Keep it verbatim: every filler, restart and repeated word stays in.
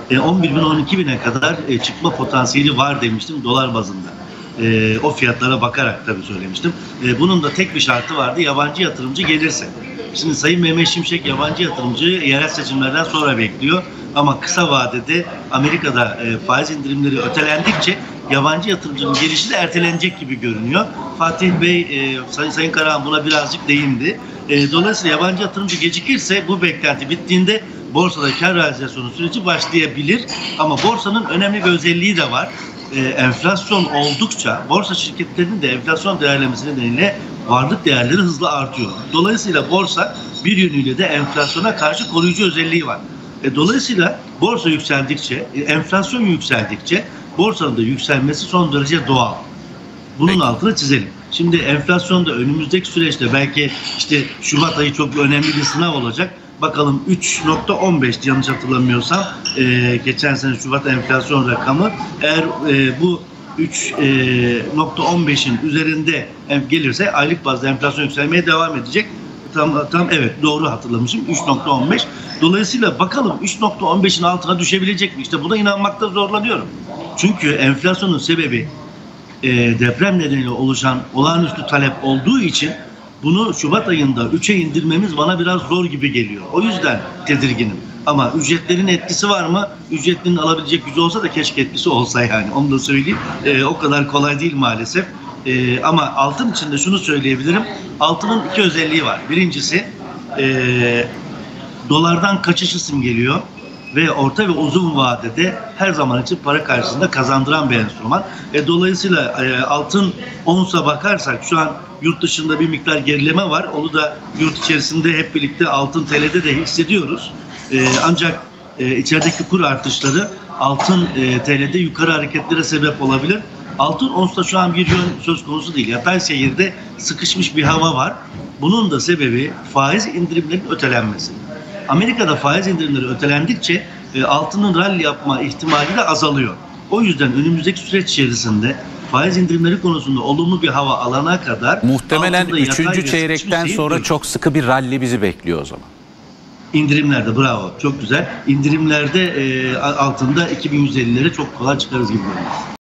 e, on bir bin on iki bine kadar e, çıkma potansiyeli var demiştim dolar bazında. E, o fiyatlara bakarak tabii söylemiştim. E, bunun da tek bir şartı vardı, yabancı yatırımcı gelirse. Şimdi Sayın Mehmet Şimşek yabancı yatırımcıyı yerel seçimlerden sonra bekliyor. Ama kısa vadede Amerika'da e, faiz indirimleri ötelendikçe yabancı yatırımcının gelişi de ertelenecek gibi görünüyor. Fatih Bey, e, Sayın, Sayın Karahan buna birazcık değindi. E, dolayısıyla yabancı yatırımcı gecikirse bu beklenti bittiğinde borsada kar realizasyonu süreci başlayabilir. Ama borsanın önemli bir özelliği de var. E, enflasyon oldukça borsa şirketlerinin de enflasyon değerlemesi nedeniyle varlık değerleri hızla artıyor. Dolayısıyla borsa bir yönüyle de enflasyona karşı koruyucu özelliği var. E, dolayısıyla borsa yükseldikçe, e, enflasyon yükseldikçe borsanın da yükselmesi son derece doğal. Bunun Peki. altını çizelim. Şimdi enflasyonda önümüzdeki süreçte belki işte Şubat ayı çok önemli bir sınav olacak. Bakalım üç nokta on beş yanlış hatırlamıyorsam e, geçen sene Şubat enflasyon rakamı, eğer e, bu üç nokta on beşin üzerinde gelirse aylık bazda enflasyon yükselmeye devam edecek. Tam, tam evet doğru hatırlamışım, üç nokta on beş. Dolayısıyla bakalım üç nokta on beşin altına düşebilecek mi? İşte buna inanmakta zorlanıyorum. Çünkü enflasyonun sebebi e, deprem nedeniyle oluşan olağanüstü talep olduğu için bunu Şubat ayında üçe indirmemiz bana biraz zor gibi geliyor. O yüzden tedirginim. Ama ücretlerin etkisi var mı? Ücretlerin alabilecek gücü olsa da keşke etkisi olsa yani. Onu da söyleyeyim. E, o kadar kolay değil maalesef. E, ama altın için de şunu söyleyebilirim. Altının iki özelliği var. Birincisi e, dolardan kaçışı simgeliyor ve orta ve uzun vadede her zaman için para karşısında kazandıran bir enstrüman. E, dolayısıyla e, altın onsa bakarsak şu an yurt dışında bir miktar gerileme var. Onu da yurt içerisinde hep birlikte altın T L'de de hissediyoruz. E, ancak e, içerideki kur artışları altın e, T L'de yukarı hareketlere sebep olabilir. Altın onsta şu an bir yön söz konusu değil. Yatay seyirde sıkışmış bir hava var. Bunun da sebebi faiz indirimlerinin ötelenmesi. Amerika'da faiz indirimleri ötelendikçe e, altının rally yapma ihtimali de azalıyor. O yüzden önümüzdeki süreç içerisinde faiz indirimleri konusunda olumlu bir hava alana kadar muhtemelen üçüncü çeyrekten sonra değil. Çok sıkı bir rally bizi bekliyor o zaman. İndirimlerde bravo, çok güzel. İndirimlerde e, altında iki bin yüz ellilere çok kolay çıkarız gibi görünüyor.